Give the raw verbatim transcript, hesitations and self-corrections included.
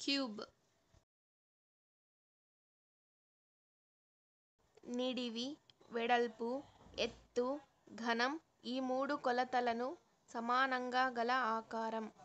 Cube. నిడివి, వెడల్పు, ఎత్తు, ఘనం ఈ మూడు కొలతలను సమానంగా గల ఆకారం.